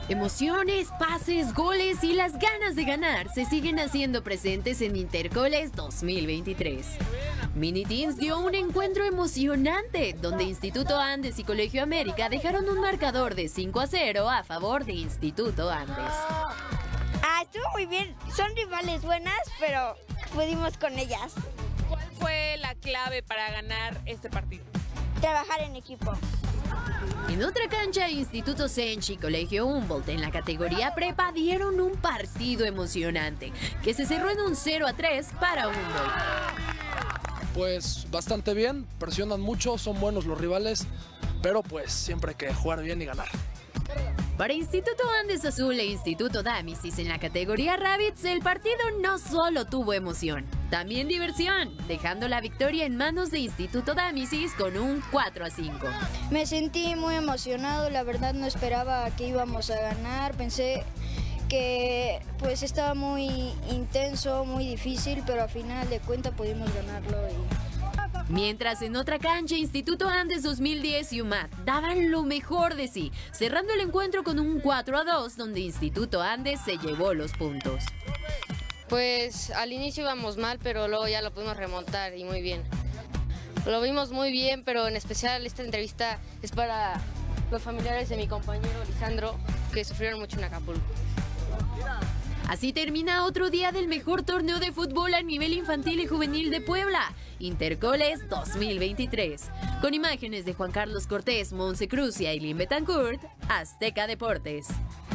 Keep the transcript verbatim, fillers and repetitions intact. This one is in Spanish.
Emociones, pases, goles y las ganas de ganar se siguen haciendo presentes en Intercoles dos mil veintitrés. Mini Teens dio un encuentro emocionante, donde Instituto Andes y Colegio América dejaron un marcador de cinco a cero a favor de Instituto Andes. Ah, estuvo muy bien. Son rivales buenas, pero pudimos con ellas. ¿Cuál fue la clave para ganar este partido? Trabajar en equipo. En otra cancha, Instituto Senchi y Colegio Humboldt en la categoría prepa dieron un partido emocionante, que se cerró en un cero a tres para Humboldt. Pues bastante bien, presionan mucho, son buenos los rivales, pero pues siempre hay que jugar bien y ganar. Para Instituto Andes Azul e Instituto Dámisis en la categoría Rabbits, el partido no solo tuvo emoción, también diversión, dejando la victoria en manos de Instituto Dámisis con un cuatro a cinco. Me sentí muy emocionado, la verdad no esperaba que íbamos a ganar, pensé que pues estaba muy intenso, muy difícil, pero al final de cuentas pudimos ganarlo. Y... Mientras en otra cancha, Instituto Andes dos mil diez y U M A T daban lo mejor de sí, cerrando el encuentro con un cuatro a dos, donde Instituto Andes se llevó los puntos. Pues al inicio íbamos mal, pero luego ya lo pudimos remontar y muy bien. Lo vimos muy bien, pero en especial esta entrevista es para los familiares de mi compañero Lisandro, que sufrieron mucho en Acapulco. Así termina otro día del mejor torneo de fútbol a nivel infantil y juvenil de Puebla, Intercoles dos mil veintitrés. Con imágenes de Juan Carlos Cortés, Monse Cruz y Ailín Betancourt, Azteca Deportes.